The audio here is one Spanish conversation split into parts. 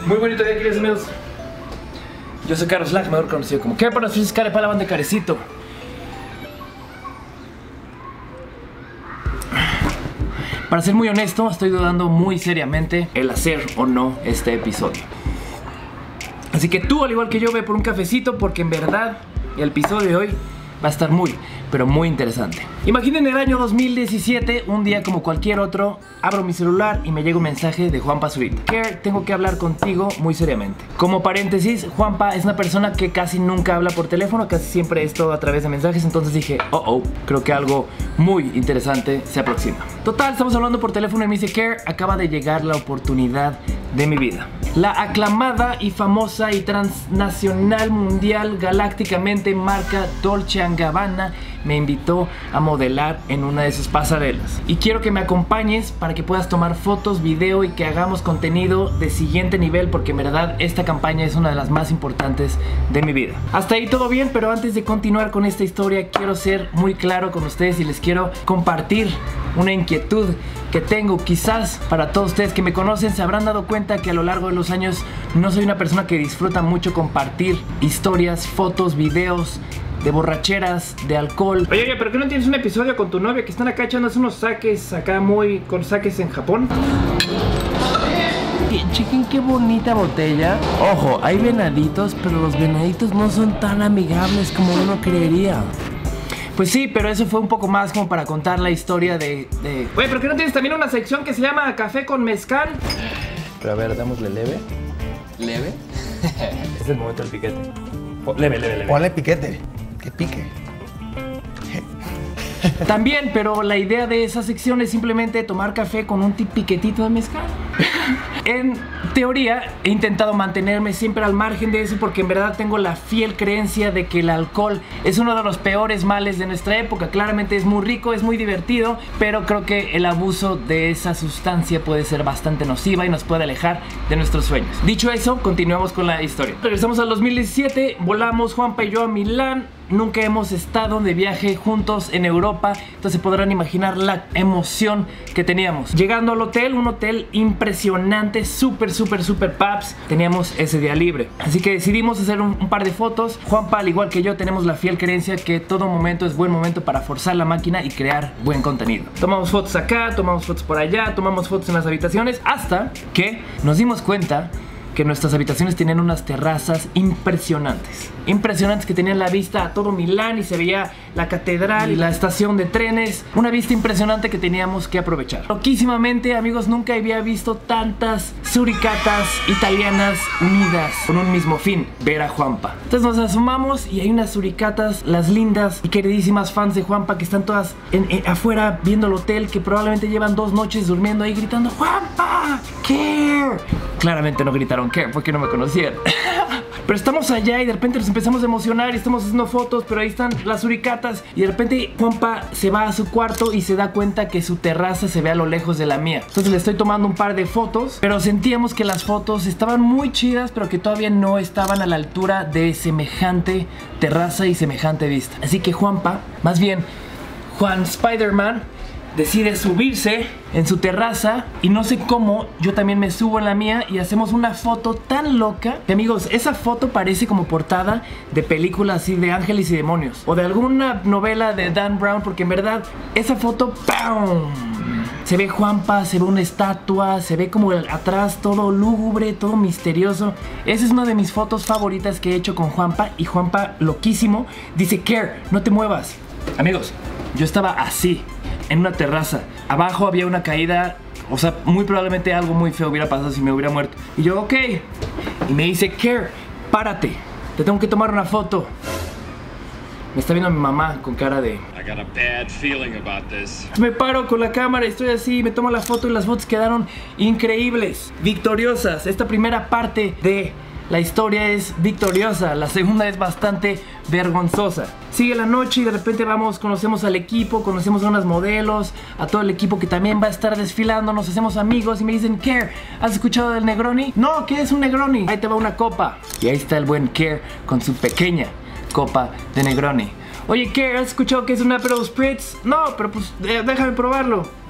Muy bonito día, queridos amigos. Yo soy Carlos Lag, mejor conocido como Care, para los fiches Care, para la banda de Carecito. Para ser muy honesto, estoy dudando muy seriamente el hacer o no este episodio. Así que tú, al igual que yo, ve por un cafecito, porque en verdad el episodio de hoy va a estar muy, pero muy interesante. Imaginen el año 2017, un día como cualquier otro, abro mi celular y me llega un mensaje de Juanpa Zurita. Care, tengo que hablar contigo muy seriamente. Como paréntesis, Juanpa es una persona que casi nunca habla por teléfono, casi siempre es todo a través de mensajes, entonces dije, creo que algo muy interesante se aproxima. Total, estamos hablando por teléfono y me dice, Care, acaba de llegar la oportunidad de mi vida. La aclamada y famosa y transnacional mundial galácticamente marca Dolce & Gabbana me invitó a modelar en una de sus pasarelas. Y quiero que me acompañes para que puedas tomar fotos, video y que hagamos contenido de siguiente nivel, porque en verdad esta campaña es una de las más importantes de mi vida. Hasta ahí todo bien, pero antes de continuar con esta historia quiero ser muy claro con ustedes y les quiero compartir una inquietud que tengo. Quizás para todos ustedes que me conocen se habrán dado cuenta que a lo largo de los años no soy una persona que disfruta mucho compartir historias, fotos, videos de borracheras, de alcohol. Oye, ¿pero qué no tienes un episodio con tu novia que están acá echándose unos saques acá muy con saques en Japón? Chequen qué bonita botella. Ojo, hay venaditos, pero los venaditos no son tan amigables como uno creería. Pues sí, pero eso fue un poco más como para contar la historia de... Oye, ¿pero qué no tienes también una sección que se llama Café con Mezcal? Pero a ver, dámosle leve. ¿Leve? Es el momento del piquete. Leve. Ponle piquete, que pique. También, pero la idea de esa sección es simplemente tomar café con un piquetito de mezcal. En teoría he intentado mantenerme siempre al margen de eso, porque en verdad tengo la fiel creencia de que el alcohol es uno de los peores males de nuestra época. Claramente es muy rico, es muy divertido, pero creo que el abuso de esa sustancia puede ser bastante nociva y nos puede alejar de nuestros sueños. Dicho eso, continuemos con la historia. Regresamos al 2017, volamos Juanpa y yo a Milán. Nunca hemos estado de viaje juntos en Europa, entonces podrán imaginar la emoción que teníamos. Llegando al hotel, un hotel impresionante, súper paps, teníamos ese día libre. Así que decidimos hacer un par de fotos. Juanpa, al igual que yo, tenemos la fiel creencia que todo momento es buen momento para forzar la máquina y crear buen contenido. Tomamos fotos acá, tomamos fotos por allá, tomamos fotos en las habitaciones, hasta que nos dimos cuenta que nuestras habitaciones tenían unas terrazas impresionantes. Impresionantes, que tenían la vista a todo Milán y se veía la catedral y la estación de trenes. Una vista impresionante que teníamos que aprovechar. Loquísimamente, amigos, nunca había visto tantas suricatas italianas unidas con un mismo fin: ver a Juanpa. Entonces nos asomamos y hay unas suricatas, las lindas y queridísimas fans de Juanpa, que están todas afuera viendo el hotel, que probablemente llevan 2 noches durmiendo ahí gritando ¡Juanpa! ¡Care! Claramente no gritaron Care porque no me conocían. Pero estamos allá y de repente nos empezamos a emocionar y estamos haciendo fotos, pero ahí están las suricatas y de repente Juanpa se va a su cuarto y se da cuenta que su terraza se ve a lo lejos de la mía. Entonces le estoy tomando un par de fotos, pero sentíamos que las fotos estaban muy chidas, pero que todavía no estaban a la altura de semejante terraza y semejante vista. Así que Juanpa, más bien Juan Spider-Man, decide subirse en su terraza y no sé cómo, yo también me subo en la mía y hacemos una foto tan loca que, amigos, esa foto parece como portada de película así de ángeles y demonios o de alguna novela de Dan Brown, porque en verdad esa foto ¡pam! Se ve Juanpa, se ve una estatua, se ve como atrás todo lúgubre, todo misterioso. Esa es una de mis fotos favoritas que he hecho con Juanpa, y Juanpa, loquísimo, dice: Care, no te muevas. Amigos, yo estaba así en una terraza. Abajo había una caída, o sea, muy probablemente algo muy feo hubiera pasado si me hubiera muerto. Y yo, ok. Y me dice: Care, párate, te tengo que tomar una foto. Me está viendo mi mamá con cara de... I got a bad feeling about this. Me paro con la cámara, estoy así, me tomo la foto y las fotos quedaron increíbles, victoriosas. Esta primera parte de la historia es victoriosa, la segunda es bastante vergonzosa. Sigue la noche y de repente conocemos al equipo, conocemos a unas modelos, a todo el equipo que también va a estar desfilando, nos hacemos amigos y me dicen: Care, ¿has escuchado del Negroni? No, ¿qué es un Negroni? Ahí te va una copa. Y ahí está el buen Care con su pequeña copa de Negroni. Oye, Care, ¿has escuchado que es un Aperol Spritz? No, pero pues déjame probarlo.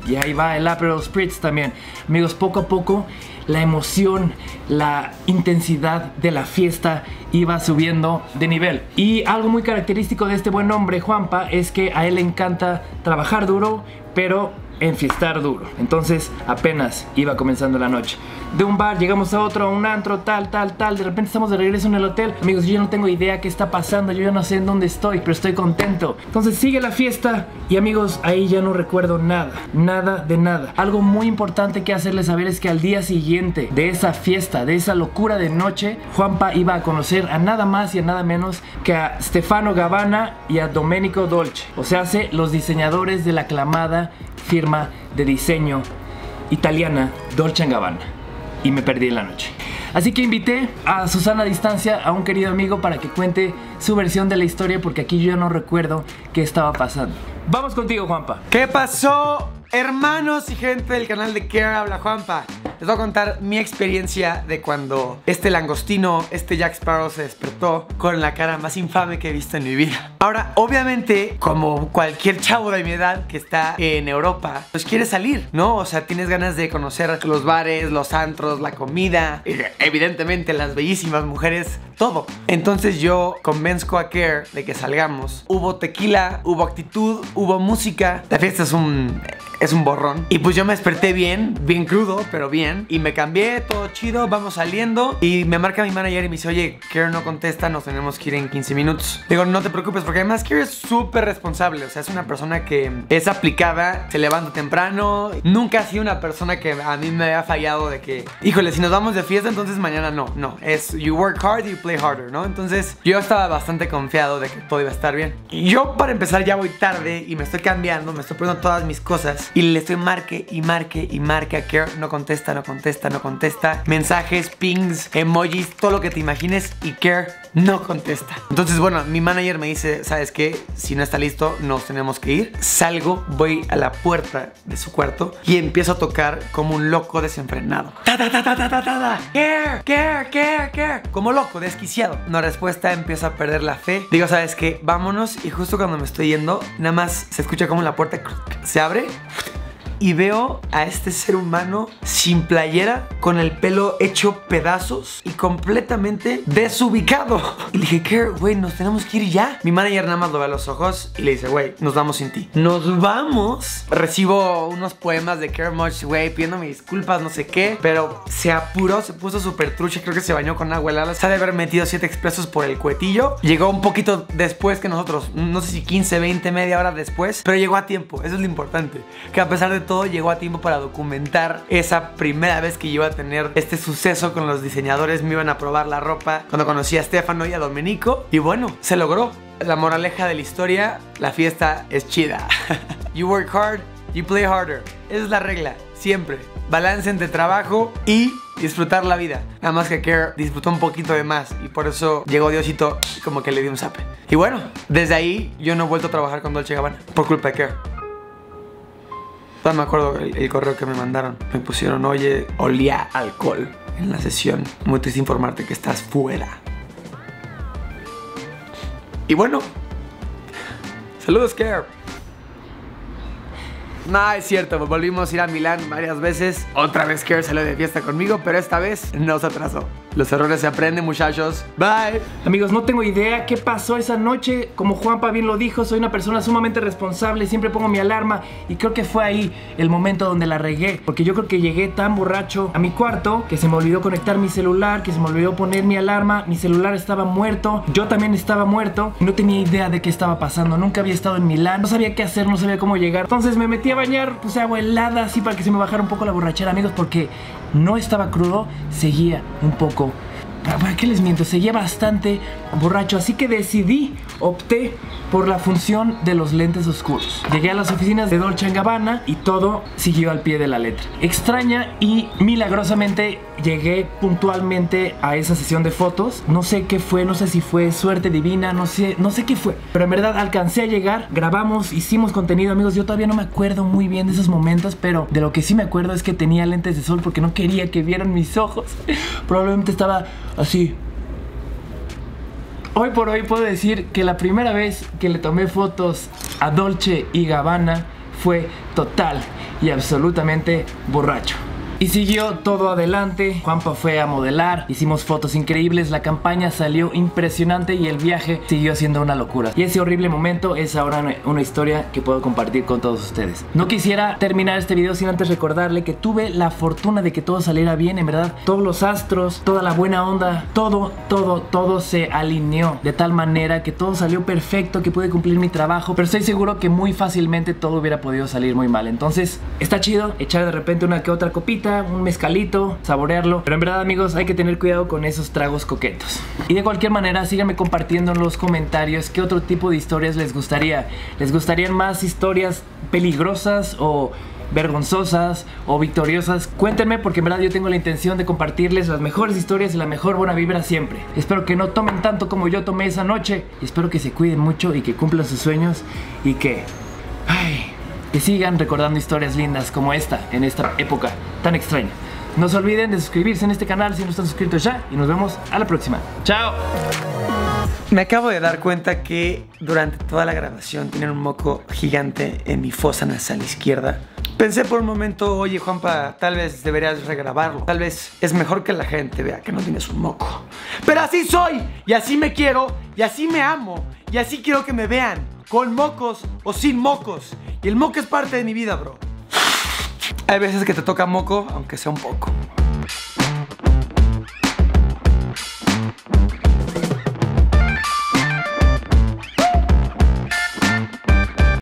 Y ahí va el Aperol Spritz también. Amigos, poco a poco la emoción, la intensidad de la fiesta iba subiendo de nivel. Y algo muy característico de este buen hombre, Juanpa, es que a él le encanta trabajar duro, pero enfiestar duro. Entonces apenas iba comenzando la noche. De un bar llegamos a otro, a un antro, tal. De repente estamos de regreso en el hotel. Amigos, yo ya no tengo idea qué está pasando. Yo ya no sé en dónde estoy, pero estoy contento. Entonces sigue la fiesta. Y amigos, ahí ya no recuerdo nada. Nada de nada. Algo muy importante que hacerles saber es que al día siguiente de esa fiesta, de esa locura de noche, Juanpa iba a conocer a nada más y a nada menos que a Stefano Gabbana y a Domenico Dolce. O sea, los diseñadores de la aclamada firma de diseño italiana Dolce & Gabbana. Y me perdí en la noche. Así que invité a Susana a distancia, a un querido amigo, para que cuente su versión de la historia, porque aquí yo no recuerdo qué estaba pasando. Vamos contigo, Juanpa. ¿Qué pasó, hermanos y gente del canal de Care? Habla Juanpa. Les voy a contar mi experiencia de cuando este langostino, este Jack Sparrow, se despertó con la cara más infame que he visto en mi vida. Ahora, obviamente, como cualquier chavo de mi edad que está en Europa, pues quiere salir, ¿no? O sea, tienes ganas de conocer los bares, los antros, la comida, evidentemente las bellísimas mujeres, todo. Entonces yo convenzco a Care de que salgamos. Hubo tequila, hubo actitud, hubo música. La fiesta es un borrón. Y pues yo me desperté bien crudo, pero bien. Y me cambié, todo chido, vamos saliendo. Y me marca mi manager y me dice, oye, Care no contesta, nos tenemos que ir en 15 minutos. Digo, no te preocupes, porque además Care es súper responsable. O sea, es una persona que es aplicada, se levanta temprano. Nunca ha sido una persona que a mí me había fallado de que, híjole, si nos vamos de fiesta, entonces mañana no. Es you work hard, you play harder, ¿no? Entonces yo estaba bastante confiado de que todo iba a estar bien. Y yo, para empezar, ya voy tarde y me estoy cambiando, me estoy poniendo todas mis cosas. Y le estoy marque a Care. No contesta. Mensajes, pings, emojis, todo lo que te imagines, y Care no contesta. Entonces, bueno, mi manager me dice, ¿sabes qué? Si no está listo, nos tenemos que ir. Salgo, voy a la puerta de su cuarto y empiezo a tocar como un loco desenfrenado. Care. Como loco, desquiciado. No respuesta, empiezo a perder la fe. Digo, ¿sabes qué? Vámonos. Y justo cuando me estoy yendo, nada más se escucha como la puerta se abre. Y veo a este ser humano sin playera, con el pelo hecho pedazos y completamente desubicado. Y le dije, Care, güey, nos tenemos que ir ya. Mi manager nada más lo ve a los ojos y le dice, güey, nos vamos sin ti. Nos vamos. Recibo unos poemas de Care Much, güey, pidiéndome disculpas, no sé qué. Pero se apuró, se puso súper trucha. Creo que se bañó con agua helada. Se ha de haber metido 7 expresos por el cuetillo. Llegó un poquito después que nosotros. No sé si 15, 20, media hora después. Pero llegó a tiempo, eso es lo importante. Que a pesar de todo, llegó a tiempo para documentar esa primera vez que yo iba a tener este suceso con los diseñadores. Me iban a probar la ropa cuando conocí a Stefano y a Domenico. Y bueno, se logró. La moraleja de la historia, la fiesta es chida. You work hard, you play harder. Esa es la regla, siempre. Balance entre trabajo y disfrutar la vida. Nada más que Care disfrutó un poquito de más y por eso llegó Diosito y como que le dio un zape. Y bueno, desde ahí yo no he vuelto a trabajar con Dolce & Gabbana por culpa de Care. Me acuerdo el correo que me mandaron. Me pusieron, oye, olía alcohol en la sesión. Muy triste informarte que estás fuera. Y bueno, saludos, Care. No, es cierto, volvimos a ir a Milán varias veces. Otra vez Care salió de fiesta conmigo, pero esta vez no se atrasó. Los errores se aprenden, muchachos. Bye. Amigos, no tengo idea qué pasó esa noche. Como Juanpa bien lo dijo, soy una persona sumamente responsable. Siempre pongo mi alarma y creo que fue ahí el momento donde la regué. Porque yo creo que llegué tan borracho a mi cuarto que se me olvidó conectar mi celular, que se me olvidó poner mi alarma. Mi celular estaba muerto, yo también estaba muerto. No tenía idea de qué estaba pasando. Nunca había estado en Milán, no sabía qué hacer, no sabía cómo llegar. Entonces me metí a bañar, puse agua helada así para que se me bajara un poco la borrachera, amigos, porque no estaba crudo, seguía un poco. ¿Para qué les miento? Seguía bastante borracho, así que opté por la función de los lentes oscuros. Llegué a las oficinas de Dolce & Gabbana y todo siguió al pie de la letra. Extraña y milagrosamente llegué puntualmente a esa sesión de fotos. No sé qué fue, no sé si fue suerte divina, no sé qué fue, pero en verdad alcancé a llegar, grabamos, hicimos contenido, amigos. Yo todavía no me acuerdo muy bien de esos momentos, pero de lo que sí me acuerdo es que tenía lentes de sol porque no quería que vieran mis ojos. Probablemente estaba así. Hoy por hoy puedo decir que la primera vez que le tomé fotos a Dolce & Gabbana fue total y absolutamente borracho. Y siguió todo adelante, Juanpa fue a modelar, hicimos fotos increíbles, la campaña salió impresionante y el viaje siguió siendo una locura. Y ese horrible momento es ahora una historia que puedo compartir con todos ustedes. No quisiera terminar este video sin antes recordarle que tuve la fortuna de que todo saliera bien, en verdad. Todos los astros, toda la buena onda, todo se alineó de tal manera que todo salió perfecto, que pude cumplir mi trabajo. Pero estoy seguro que muy fácilmente todo hubiera podido salir muy mal. Entonces está chido echar de repente una que otra copita, un mezcalito, saborearlo, pero en verdad, amigos, hay que tener cuidado con esos tragos coquetos. Y de cualquier manera, síganme compartiendo en los comentarios qué otro tipo de historias les gustaría. ¿Les gustarían más historias peligrosas o vergonzosas o victoriosas? Cuéntenme, porque en verdad yo tengo la intención de compartirles las mejores historias y la mejor buena vibra siempre. Espero que no tomen tanto como yo tomé esa noche, y espero que se cuiden mucho y que cumplan sus sueños y que sigan recordando historias lindas como esta en esta época tan extraña. No se olviden de suscribirse en este canal si no están suscritos ya, y nos vemos a la próxima. ¡Chao! Me acabo de dar cuenta que durante toda la grabación tienen un moco gigante en mi fosa nasal izquierda. Pensé por un momento, oye Juanpa, tal vez deberías regrabarlo. Tal vez es mejor que la gente vea que no tienes un moco. Pero así soy, y así me quiero, y así me amo, y así quiero que me vean, con mocos o sin mocos. Y el moco es parte de mi vida, bro. Hay veces que te toca moco, aunque sea un poco.